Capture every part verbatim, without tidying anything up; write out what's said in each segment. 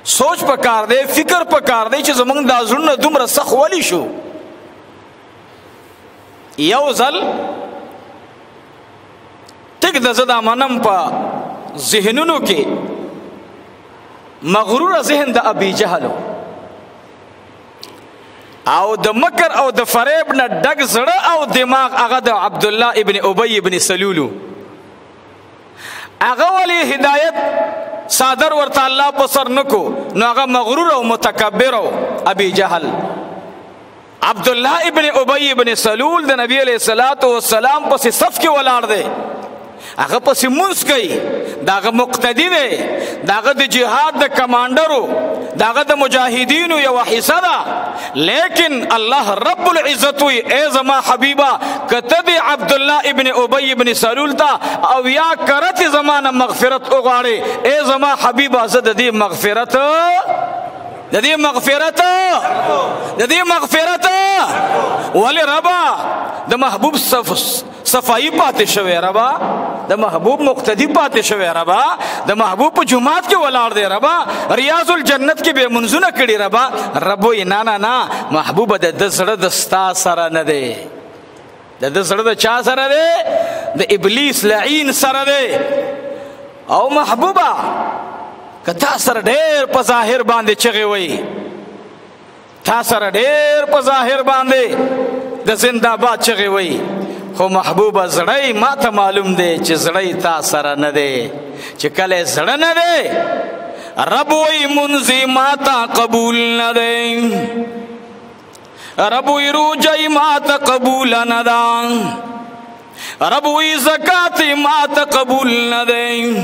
سوچ پکار دی، فکر پکار دی چې زمونږ دا زړونه دومره سخت ولی شو. یو ځل ټیک د زه دا منم په ذهنونو کې مغروره ذهن د ابي جهل او د مکر او د فریب نه ډک زړه او دماغ هغه د عبد الله ابن ابي ابن سلول. هغه ولی هدایت صادر ورته الله په سر نکو، نو هغه مغرور او متکبر او ابي جهل. عبد الله ابن ابي ابن سلول د نبی علیہ الصلوۃ والسلام پس صف کې ولاړ دی، هغه پس منځ کوي، داغه مقتدی دی، داغه د جهاد د کمانډرو، داغه د مجاهدینو یو حصہ ده. لیکن الله رب العزت وی ای زما حبیبا کته دی عبد الله ابن ابي ابن سلول تا او یا کرت زمانه مغفرت وغواړي، ای زما حبیبا زه د دې مغفرت د دې مغفرت د دې مغفرت ولی ربا د محبوب صف صفائی پاتې شوی، ربا د محبوب مقتدی پاتې شوی، ربا د محبوب په جمعات کې ولاړ دی، ربا ریاض الجنت کې به منځونه کړي، ربا ربو یې نه نه نه محبوب د د زړه د ستا سره نه دی، د د زړه د چا سره دی؟ د ابلیس لعین سره دی. او محبوبا که تا سره ډېر په ظاهر باندې چغې وایي، تا سره ډېر په ظاهر باندې د زنده‌باد چغې وایي، خو محبوبه زړی ما ته معلوم دی چې زړی تا سره نه دی. چې کله زړه نه دی رب وی منځي ما ته قبول نه دی، رب وی روجی ما ته قبول نه ده، رب وی زکات ما ته قبول نه دی.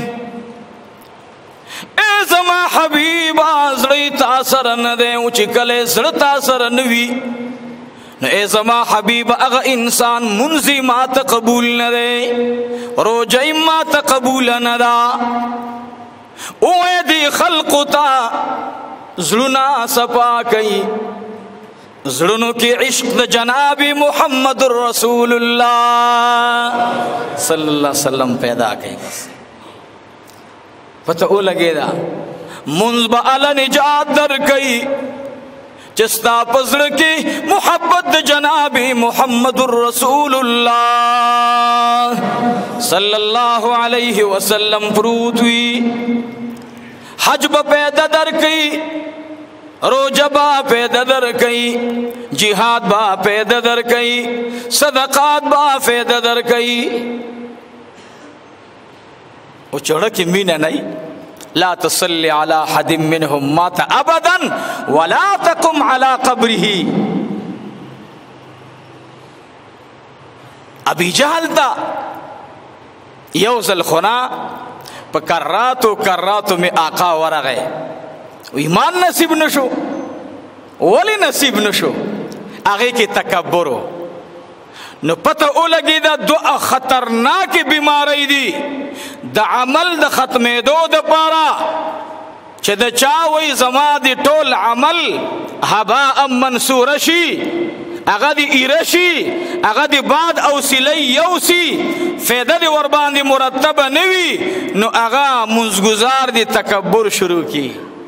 ای زما حبیبا زړی تا سره نه دی، او چې کله زړه تا سره نه وي نو ای زما حبیب اغه انسان منځي ما ته قبول نه دی، روجی ما ته قبول نه ده. او دی خلق تا زړونه صفا کوي، زړونو کې عشق د جناب محمد رسول الله صلی الله علیه وسلم پیدا کوي. بس پته ولګی دا منځ به ال نجات در کوي چې ستا په زړه کې محبت د جناب محمد رسول الله صلی الله علیه وسلم پروت وي. حج به پیدا در کوي، روزه به پیدا در کوي، جهاد به پیدا در کوي، صدقات به پیدا در کوي. او چړه کې مینه نه لا تصلي على احد منهم مات ابدا ولا تقم على قبره. ابي جهل تا یوزل خنا په کراتو کراتو می آقا ورغه، ایمان نصیب نشو. ولی نصیب نشو؟ هغه کې تکبر نو پته ولګی دا دو خطرناک بیماری دي د عمل د ختمېدو د پاره چې د چا وی زما دی ټول عمل هباء منصور شي، هغه دی ایرشي، هغه دی باد او سلی یوسی، فایده دی ور باندې مرتب نوي، نو هغه منځګزار دی تکبر شروع کی.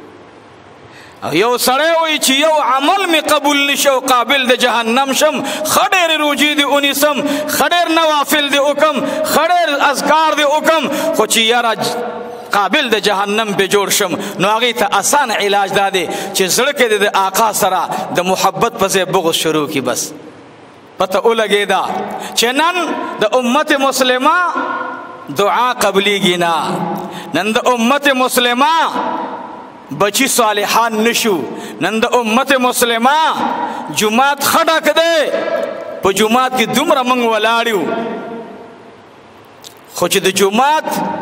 یو سړی وی چې یو عمل می قبول نشو قابل د جهنم شم، خډیر روجی دی اونیسم، خډیر نوافل دی وکم، خډیر اذکار دی وکم، خو چې یاره قابل د جهنم به جوړ شم، نو هغه ته آسان علاج دادی چې زړه کې د آقا سره د محبت په ځای بغض شروع کی. بس پته ولګی دا چې نن د امت مسلمه دعا قبلیږي نه، نن د امت مسلمه بچی صالحان نشو، نن د امت مسلمه جمعات خډک دی، په جمعات کې دومره موږ ولاړیو، خو چې د جمعات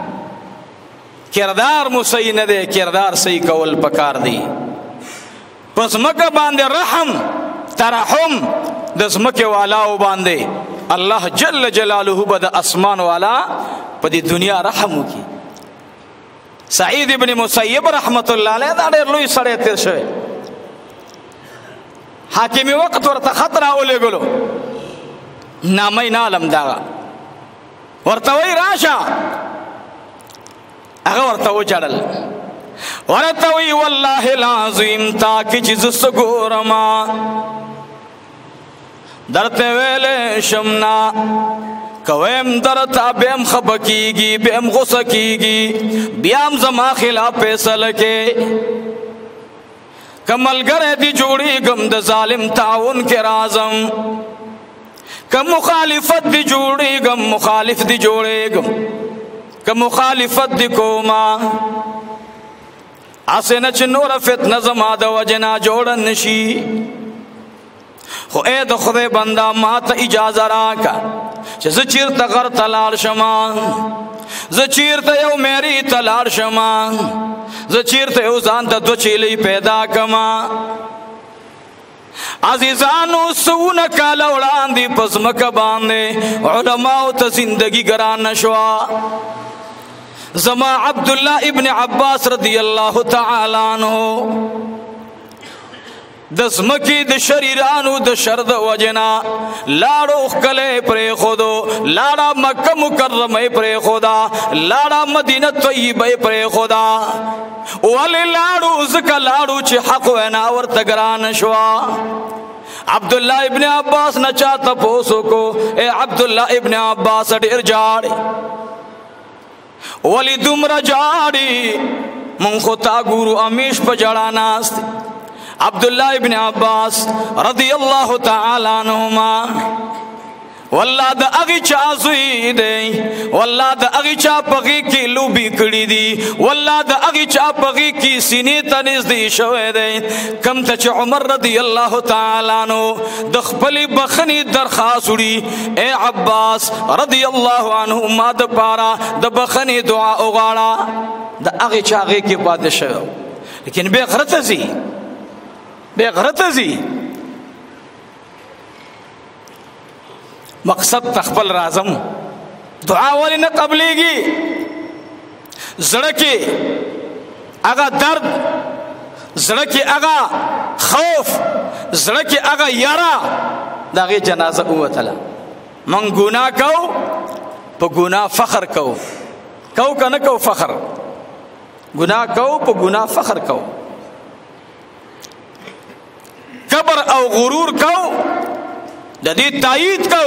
کردار مو صحیح نه دی، کردار صحیح کول پکار دی. پس مکه باندې رحم ترحم د زمکه والاو باندې الله جل جلاله به د اسمان والا په دې دنیا رحم وکي. سعید ابن مسیب رحمت الله علیه دا ډېر لوی سړی تیر شوی، حاکمی وخت ورته خط راولېږلو، نامه یې نه علم دغه ورته وایي راشه، هغه ورته وچړل ورتوی والله العظیم تاکی چیز سگورما درتے ویلے شمنا کویم درتا بیم خبکیگی بیم غسکیگی بیام زما خلاف پیسل کے کمل گرے دی جوڑی گم د ظالم تعاون کے رازم کم مخالفت دی جوڑی گم مخالف دی جوڑے گم کم مخالفت دی کوما آسے نچ نور فتنہ زما دا وجنا جوڑن نشی خو اے دا خدای بندہ ماتا اجازہ راکا چه زچیر تا غر تلار شما زچیر تا یو میری تلار شما زچیر تا یو زان تا دو چیلی پیدا کما عزیزانو سون کالا اڑان دی پس مکہ باندے علماء تا زندگی گران نشوا زما عبداللہ ابن عباس رضی اللہ تعالی عنہ دس مکی د شریرانو د شرد وجنا لاڑو اخکلے پرے خودو لاڑا مکہ مکرمہ پرے خدا لاڑا مدینہ طیبہ پرے خدا والی لاڑو زکا لاڑو چی حق ویناور تگران شوا عبداللہ ابن عباس نچا تپوسو کو اے عبداللہ ابن عباس ڈیر جاڑی ولی دمر جاڑی من خطا گورو امیش پا جڑاناست عبداللہ ابن عباس رضی اللہ تعالی عنہما واللہ دا اغی چا زوی دے واللہ دا اغی چا پغی کی لوبی کڑی دی واللہ دا اغی چا پغی کی سینی تنیز دی شوئے دے کم تچ عمر رضی اللہ تعالی عنہ دخپلی بخنی درخواست اڑی اے عباس رضی اللہ عنہما دا پارا دا بخنی دعا اغاڑا دا اغی چا اغی کی پادش شوئے لیکن بے غرط زی بے غرط زی مقصد تخبل رازم دعا والی نہ قبلے گی زڑکی اگا درد زڑکی اگا خوف زڑکی اگا یارا داغی جنازہ اوتلا من گناہ کو پا گناہ فخر کو کو کا نہ کو فخر گناہ کو پا گناہ فخر کو کبر او غرور کو جدید تائید کو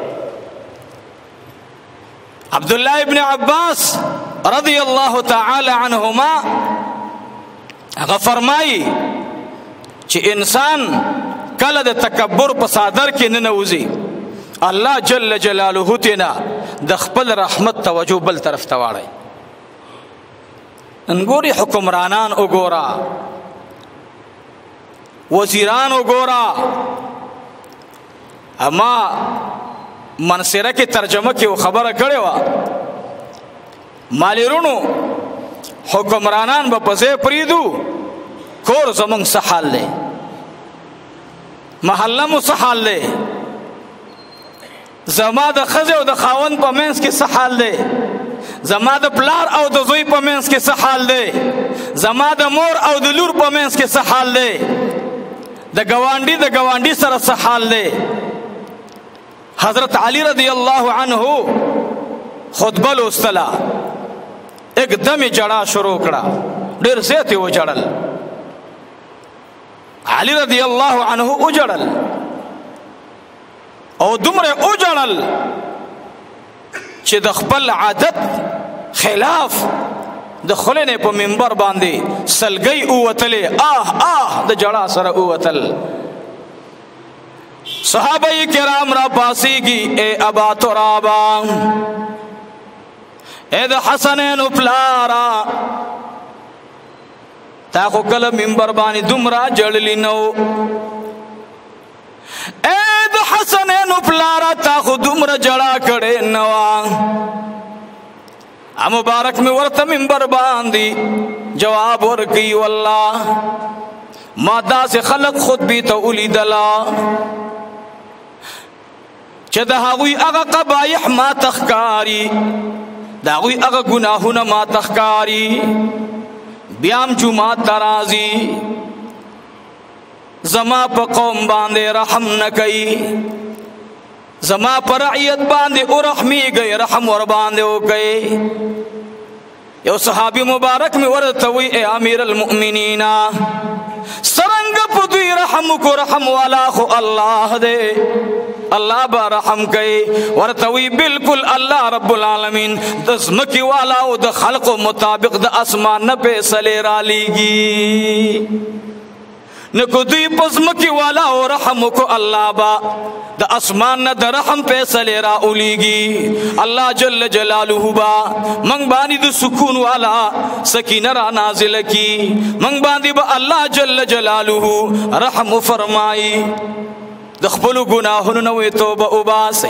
عبداللہ ابن عباس رضی اللہ تعالی عنہما اگر فرمائی چی انسان کل دا تکبر پسادر کی ننوزی اللہ جل جلالہ تینا دخپل رحمت توجہ بل طرف توارے انگوری حکمرانان اگورا وزیران اگورا اما منصرہ کی ترجمہ کی وہ خبر کڑے وا مالی رونو حکمرانان با پزے پریدو کور زمان سحال لے محلم سحال لے زما دا خزے و دا خاون پا مینس کی سحال لے زما دا پلار او دا زوی پا مینس کی سحال لے زما دا مور او دا لور پا مینس کی سحال لے دا گوانڈی دا گوانڈی سر سحال لے حضرت علی رضی اللہ عنہ خطبہ لوستلا ایک دم جڑا شروع کڑا دیر زیتی وہ جڑل علی رضی اللہ عنہ اجڑل او دمر اجڑل چی دخپل عادت خلاف دخلنے پا منبر باندے سلگئی اوتلے آہ آہ دا جڑا سر اوتل صحابہ کرام را پاسی کی اے ابا ترابا اے دا حسنین پلارا تاکو کل منبر بانی دمرا جڑلی نو اے دا حسنین پلارا تاکو دمرا جڑا کڑے نوا مبارک میں ورطا منبر باندی جواب ورکی واللہ مادہ سے خلق خود بھی تو اولی دلا چه دا هاوی اغا قبایح ما تخکاری دا هاوی اغا گناهونا ما تخکاری بیام جماعت ترازی زما پا قوم باندے رحم نکئی زما پا رعیت باندے او رحمی گئی رحم ور باندے ہو گئی یو صحابی مبارک میں ورتوی اے امیر المؤمنین سرنگ پدوی رحم کو رحم والا خو اللہ دے اللہ با رحم کئی ورتوی بالکل اللہ رب العالمین دزمکی والا او د خلق مطابق د اسمان نہ پیسلے را لیگی نکو دوی پزمکی والا او رحم کو اللہ با دا اسمان نہ دا رحم پیسلے را اولیگی اللہ جل جلالہ با منگ بانی دا سکون والا سکینہ را نازل کی منگ بانی با اللہ جل جلالہ رحم فرمائی دخبلو گناہن نوی توبہ اباسی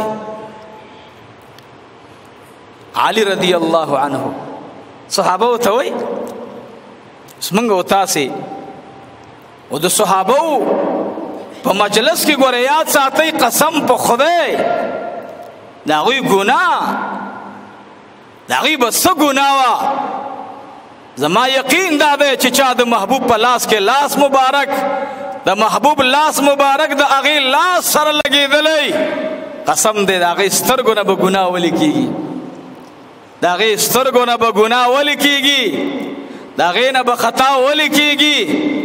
علی رضی اللہ عنہ صحابہ توی منگ اتاسی او د صحابو په مجلس کې ګوره یاد ساتئ قسم په خدای د هغوی ګناه د هغوی به څه ګناه وه زما یقین دا دی چې چا د محبوب په لاس کې لاس مبارک د محبوب لاس مبارک د هغې لاس سره لګېدلی قسم دی د هغې سترګو نه به ګناه ولې کېږي د هغې سترګو نه به ګناه ولې کېږي د هغې نه به خطا ولې کېږي